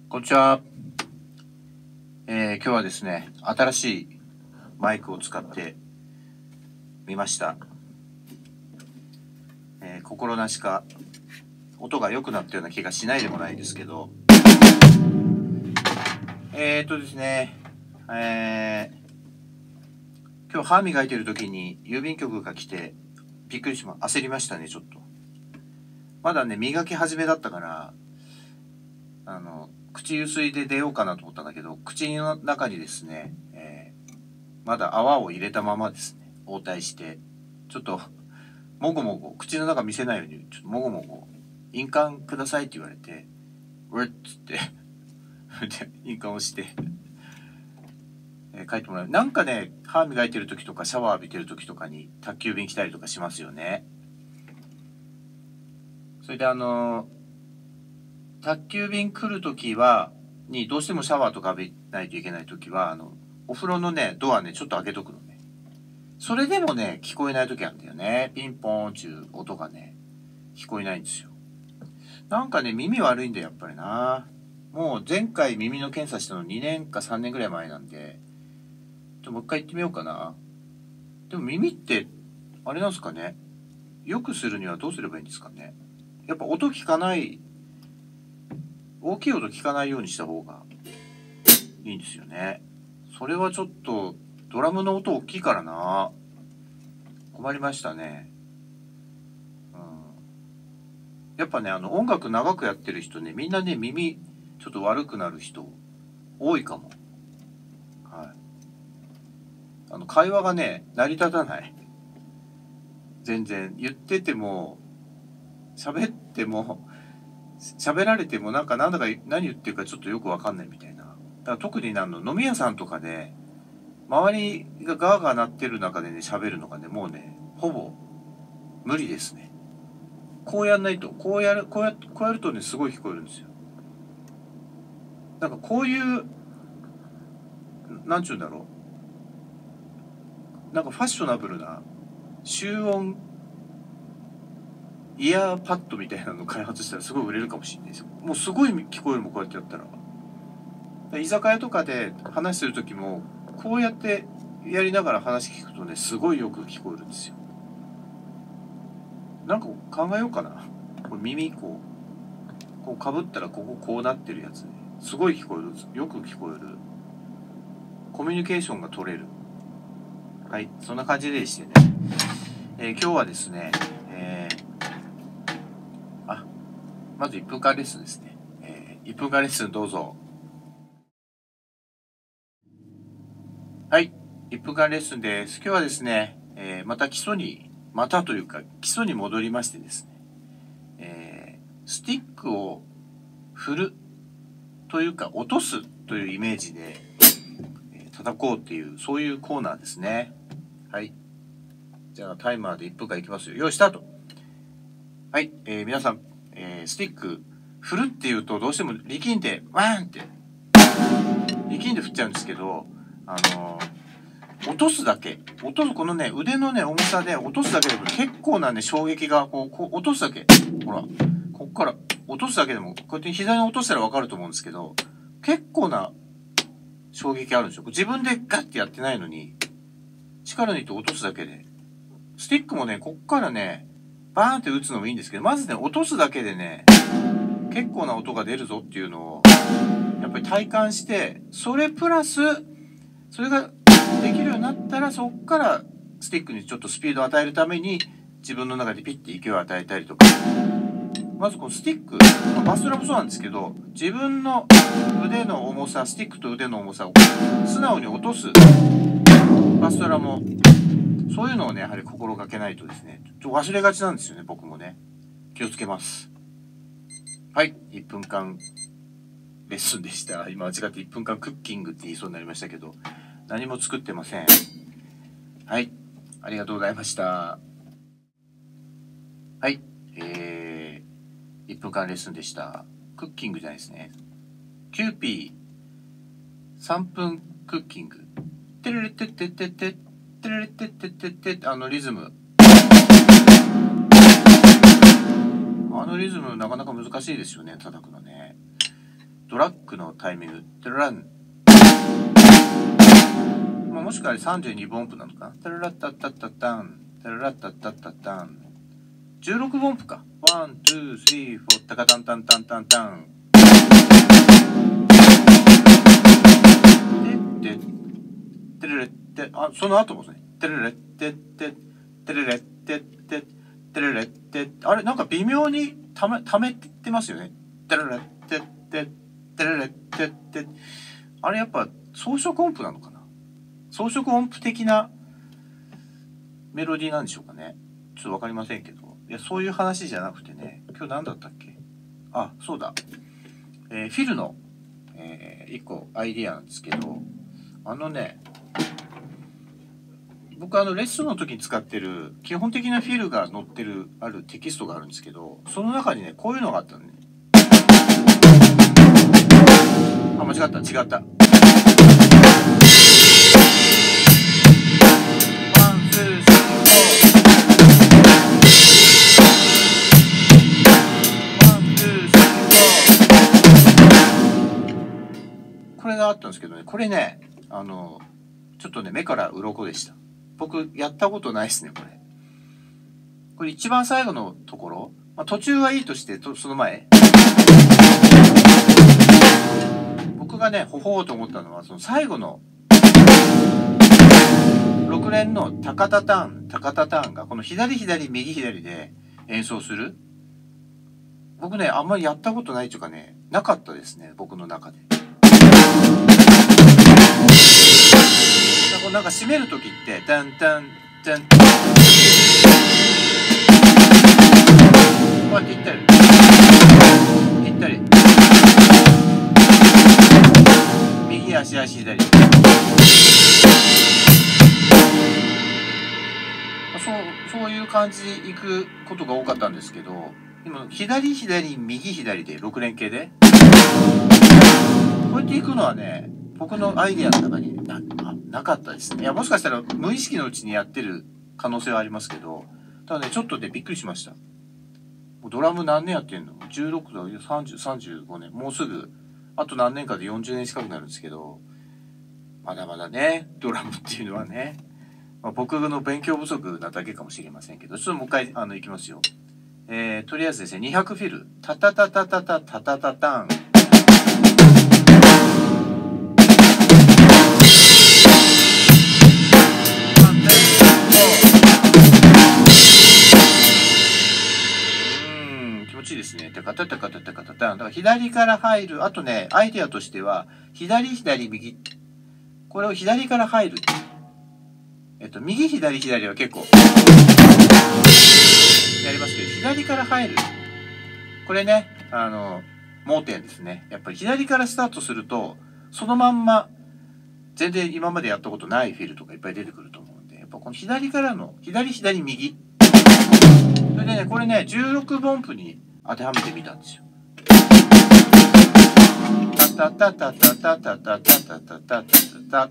こんにちは。今日はですね、新しいマイクを使ってみました。心なしか音が良くなったような気がしないでもないですけど、ですね、今日歯磨いてる時に郵便局が来てびっくり焦りましたね、ちょっと。まだね、磨き始めだったから、口ゆすいで出ようかなと思ったんだけど、口の中にですね、まだ泡を入れたままですね、応対して、ちょっと、もごもご、口の中見せないように、ちょっともごもご、印鑑くださいって言われて、うっつって、印鑑をして、書いてもらう。なんかね、歯磨いてる時とかシャワー浴びてる時とかに宅急便来たりとかしますよね。それで宅急便来る時にどうしてもシャワーとか浴びないといけない時は、お風呂のね、ドアね、ちょっと開けとくのね。それでもね、聞こえない時あるんだよね。ピンポーンっていう音がね、聞こえないんですよ。なんかね、耳悪いんだよ、やっぱりな。もう前回耳の検査したの2年か3年ぐらい前なんで、もう一回行ってみようかな。でも耳って、あれなんですかね。よくするにはどうすればいいんですかね。やっぱ音聞かない、大きい音聞かないようにした方がいいんですよね。それはちょっと、ドラムの音大きいからな。困りましたね。やっぱね、音楽長くやってる人ね、みんなね、耳ちょっと悪くなる人多いかも。はい。会話がね、成り立たない。全然。言ってても、喋っても、喋られてもなんだか何言ってるかちょっとよくわかんないみたいな。だから特に飲み屋さんとかで、周りがガーガー鳴ってる中でね、喋るのがね、もうね、ほぼ無理ですね。こうやんないと、こうやるとね、すごい聞こえるんですよ。なんかこういう、なんちゅうんだろう。なんかファッショナブルな、集音、イヤーパッドみたいなのを開発したらすごい売れるかもしれないですよ。もうすごい聞こえるもん、こうやってやったら。居酒屋とかで話する時も、こうやってやりながら話聞くとね、すごいよく聞こえるんですよ。なんか考えようかな。これ耳こうかぶったらこうなってるやつね。すごい聞こえる。よく聞こえる。コミュニケーションが取れる。はい、そんな感じでしてね。今日はですね、まず1分間レッスンですね。1分間レッスンどうぞ。はい、1分間レッスンです。今日はですね、また基礎に戻りましてですね、スティックを振るというか落とすというイメージで、叩こうっていう、そういうコーナーですね。はい。じゃあタイマーで1分間いきますよ。用意スタート。はい、皆さん、スティック振るっていうとどうしても力んでワーンって力んで振っちゃうんですけど、落とすだけ。このね、腕のね、重さで落とすだけでも結構なね、衝撃が、こう落とすだけ。ほら、こっから落とすだけでも、こうやって膝に落としたらわかると思うんですけど、結構な衝撃あるんですよ。自分でガッてやってないのに、力抜いて落とすだけで。スティックもね、こっからね、バーンって打つのもいいんですけど、まずね、落とすだけでね、結構な音が出るぞっていうのを、やっぱり体感して、それプラス、それができるようになったら、そっからスティックにちょっとスピードを与えるために、自分の中でピッて勢いを与えたりとか。まずこのスティック、バストラもそうなんですけど、自分の腕の重さ、スティックと腕の重さを素直に落とすバストラも、そういうのをね、やはり心がけないとですね、忘れがちなんですよね、僕もね。気をつけます。はい、1分間レッスンでした。今間違って1分間クッキングって言いそうになりましたけど、何も作ってません。はい、ありがとうございました。はい、1分間レッスンでした。クッキングじゃないですね。キューピー3分クッキング。テレレテテテテテレレテテテテ、リズム。リズムなかなか難しいですよね、叩くのね。ドラックのタイミング、テララン。もしくは32分音符なのかな。テララッタッタッタッタン、テララッタッタッタッタン。16分音符か。ワン、ツー、スリー、フォー、タカタンタンタンタンタン。で、テレレって、その後もですね。テレレってって、テレレってって、テレレって、あれ、なんか微妙にためてますよね。テレレってって、テレレってって。あれやっぱ装飾音符なのかな。装飾音符的なメロディーなんでしょうかね。ちょっとわかりませんけど。いや、そういう話じゃなくてね。今日何だったっけ。そうだ。フィルの、一個アイディアなんですけど、僕レッスンの時に使ってる基本的なフィルが載ってるあるテキストがあるんですけど、その中にね、こういうのがあったのね。間違った。違った。これがあったんですけどね、これね、ちょっとね、目から鱗でした。僕、やったことないですね、これ。これ一番最後のところ、途中はいいとして、その前。僕がね、ほほうと思ったのは、その最後の、6連のタカタタンが、この左左、右左で演奏する。僕ね、あんまりやったことないというかね、なかったですね、僕の中で。なんか締めるときって、タンタン、タン、こうやって行ったり、右足左。そういう感じで行くことが多かったんですけど、今、左左、右左で6連形で、こうやって行くのはね、僕のアイデアの中になかったですね。いや、もしかしたら無意識のうちにやってる可能性はありますけど、ただね、ちょっとね、びっくりしました。ドラム何年やってんの ?16 だ、30、35年。もうすぐ、あと何年かで40年近くなるんですけど、まだまだね、ドラムっていうのはね、僕の勉強不足なだけかもしれませんけど、ちょっともう一回、いきますよ。とりあえずですね、200フィル。タタタタタタタタタタン。気持ちいいですね。タカタタカタタカタタン。だから左から入る。あとね、アイデアとしては、左左右。これを左から入る。右左左は結構やりますけど、左から入る。これね、盲点ですね。やっぱり左からスタートすると、そのまんま、全然今までやったことないフィルとかいっぱい出てくると思うんで、やっぱこの左からの、左左右。それでね、これね、16分音符に当てはめてみたんですよ。タタタタタタタタタタタタタタ。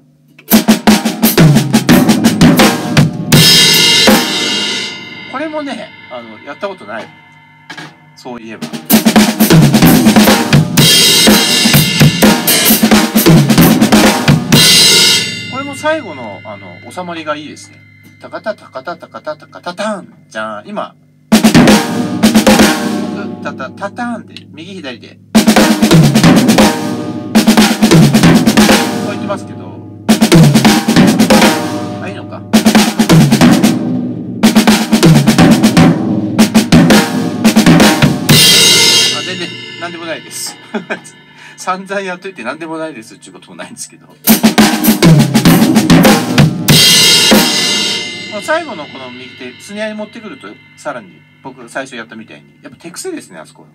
これもね、やったことない。そういえば。これも最後の、収まりがいいですね。タカタタカタタカタタカタタンじゃん。今、タタタタンで、右左で。こう言ってますけど、いいのか。全然、なんでもないです。散々やっといてなんでもないですっていうこともないんですけど。最後のこの右手、スネアに持ってくると、さらに、僕最初やったみたいに、やっぱ手癖ですね、あそこは。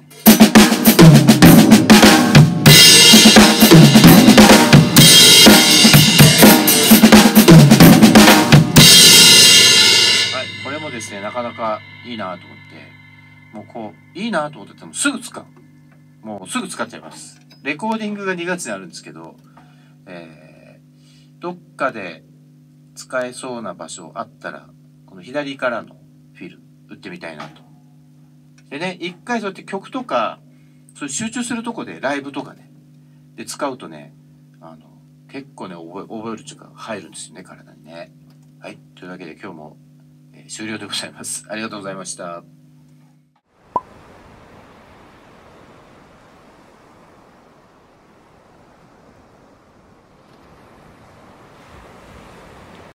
はい、これもですね、なかなかいいなと思って、もうこう、いいなと思っててもすぐ使う。もうすぐ使っちゃいます。レコーディングが2月にあるんですけど、どっかで使えそうな場所あったら、この左からのフィル打ってみたいなと。でね、一回そうやって曲とか、そういう集中するとこでライブとかね、 で、使うとね、結構ね、覚えるというか、入るんですよね、体にね。はい。というわけで今日も、終了でございます。ありがとうございました。